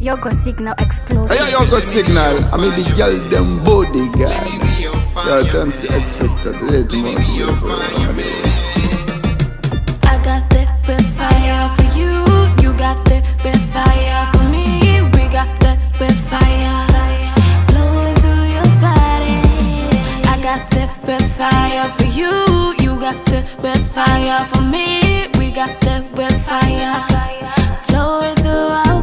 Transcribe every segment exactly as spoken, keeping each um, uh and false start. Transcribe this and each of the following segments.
Yogo Signal exclusive. Hey, Yogo Signal. I mean the girl them bodyguard. Yo, tell them to expect that today tomorrow. I got the bit fire for you. You got the bit fire for me. We got the bit fire flowing through your body. I got the bit fire for you. You got the bit fire for me. We got the bit fire flowing through our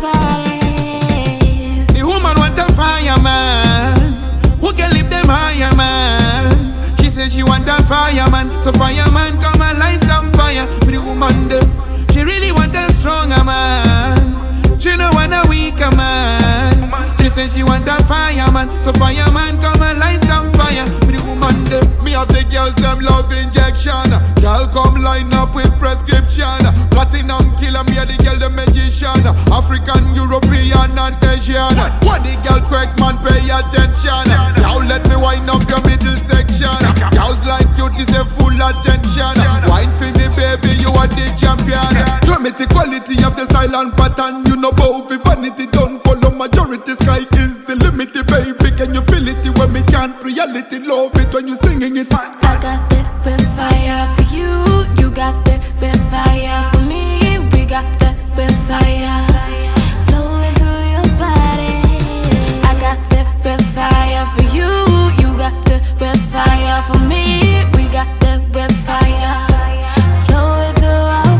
bodies. The woman want a fireman who can lift them higher, man. She says she want a fireman, so fireman come and light some fire for the woman them. She really want a stronger man. She no want a weaker man. She says she want a fireman, so fireman come and light some fire for the woman them. Me have the girls them love injection. Girl come line up with prescription. Platinum killer, me a the girl the magician. African, European and Asian. What the girl correct man pay attention. Now let me wind up your middle section. Girls like you deserve full attention. Wine for me baby, you are the champion. Show me the quality of the style and pattern. You know both if vanity don't follow majority. Sky is the limit, baby. Can you feel it when me can't reality? Love it when you singing it. I got the bit fire for you. You got the bit fire for me. We got the bit fire flowing through your body. I got the bit fire for you. You got the bit fire for me. We got the bit fire flowing through our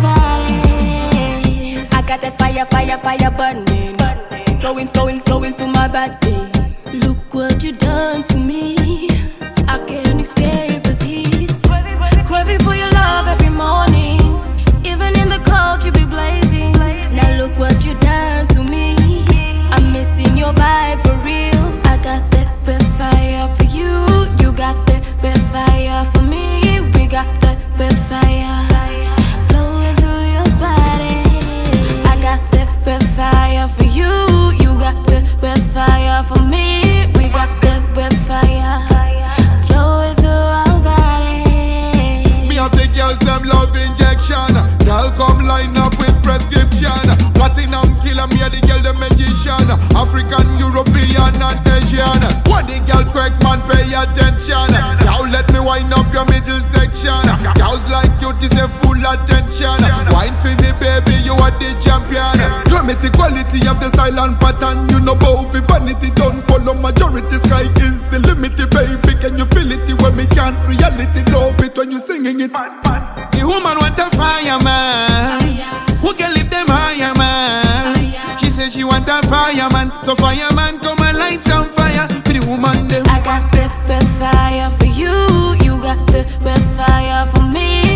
bodies. I got the fire, fire, fire burning, flowing, flowing, flowing through my body. Look what you done to me. I can't escape this heat. Craving for your love every morning. Even in the cold you be blazing. Now look what you done to me. I'm missing your vibe for real. I got that bit fire for you. You got that bit fire for me. We got that bit fire flowing through your body. I got that bit fire for you. You got that bit fire for me. We got that bit fire flowing through our bodies. Me have the girls them love injection. Girl come line up with prescription. Platinum killer, me a the girl the magician. African, European and Asian. What the girl correct man pay attention. Now let me wind up your middle section. Girls like you deserve full attention. Wine for me baby, you are the champion. Show me the quality of the style and pattern. You know both if vanity don't follow majority. Sky is the limit, baby. Can you feel it when me can't reality? Love it when you singing it. The woman want a fireman who can lift them higher, man. She says she want a fireman, so fireman come and light some fire for the woman them. I got the bit fire for you. You got the bit fire for me.